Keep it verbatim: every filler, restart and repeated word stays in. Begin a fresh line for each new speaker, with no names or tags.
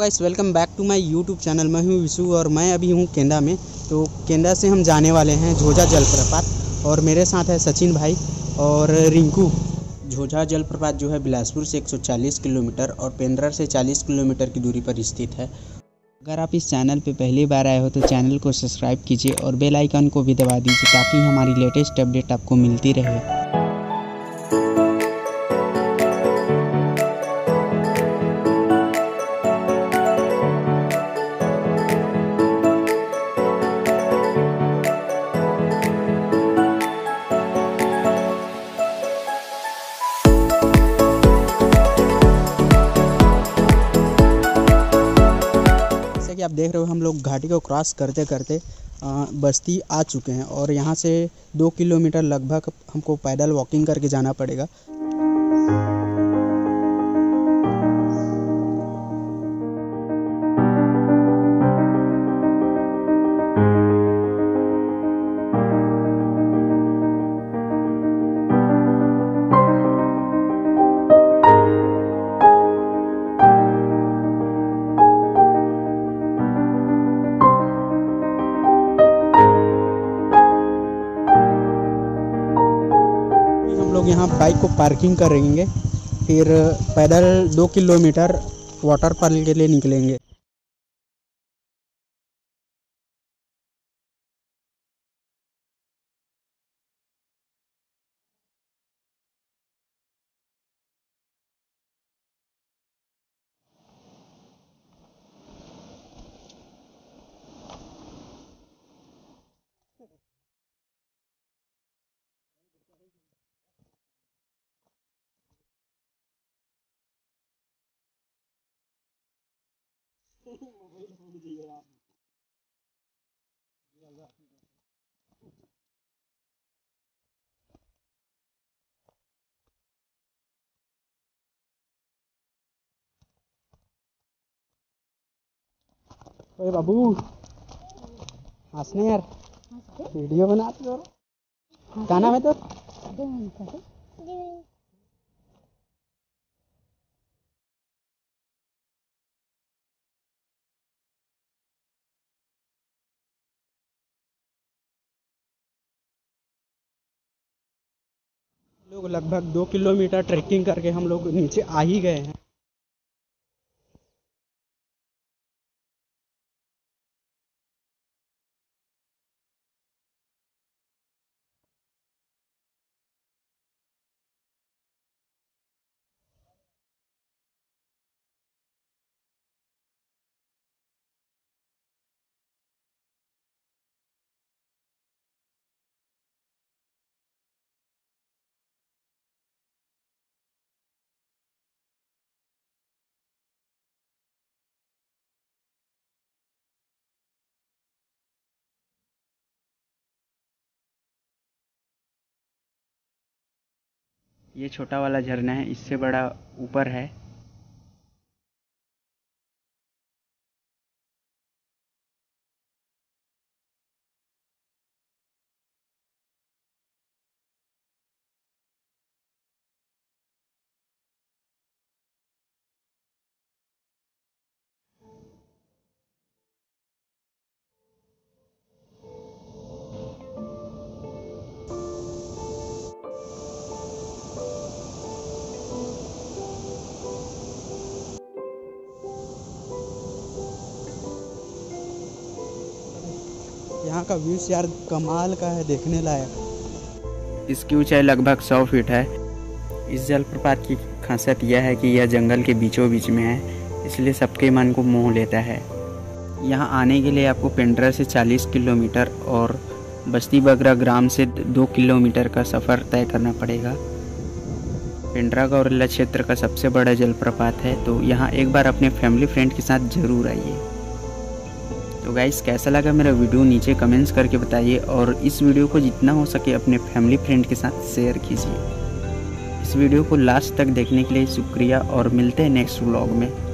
Guys, welcome back to my YouTube channel. मैं हूं विशु और मैं अभी हूं केंदा में। तो केंदा से हम जाने वाले हैं झोझा जलप्रपात और मेरे साथ है सचिन भाई और रिंकू। झोझा जलप्रपात जो है बिलासपुर से एक सौ चालीस किलोमीटर और पेंड्रा से चालीस किलोमीटर की दूरी पर स्थित है। अगर आप इस चैनल पे पहली बार आए हो तो चैनल को सब्सक्राइब कीजिए और बेल आइकन को भी दबा दीजिए ताकि हमारी लेटेस्ट अपडेट आपको मिलती रहे। कि आप देख रहे हो हम लोग घाटी को क्रॉस करते करते बस्ती आ चुके हैं और यहाँ से दो किलोमीटर लगभग हमको पैदल वॉकिंग करके जाना पड़ेगा। लोग यहाँ बाइक को पार्किंग करेंगे, फिर पैदल दो किलोमीटर वाटरफॉल के लिए निकलेंगे। ओए बाबू, हंसने यार, वीडियो बनाते हो। क्या नाम है तो? लोग लगभग दो किलोमीटर ट्रैकिंग करके हम लोग नीचे आ ही गए हैं। ये छोटा वाला झरना है, इससे बड़ा ऊपर है। यहाँ का व्यू यार कमाल का है, देखने लायक। इसकी ऊंचाई लगभग सौ फीट है। इस जलप्रपात की खासियत यह है कि यह जंगल के बीचों बीच में है, इसलिए सबके मन को मोह लेता है। यहाँ आने के लिए आपको पेंड्रा से चालीस किलोमीटर और बस्ती बगरा ग्राम से दो किलोमीटर का सफ़र तय करना पड़ेगा। पेंड्रा गौरेला क्षेत्र का सबसे बड़ा जलप्रपात है, तो यहाँ एक बार अपने फैमिली फ्रेंड के साथ ज़रूर आइए। तो गाइस, कैसा लगा मेरा वीडियो नीचे कमेंट्स करके बताइए और इस वीडियो को जितना हो सके अपने फैमिली फ्रेंड के साथ शेयर कीजिए। इस वीडियो को लास्ट तक देखने के लिए शुक्रिया और मिलते हैं नेक्स्ट व्लॉग में।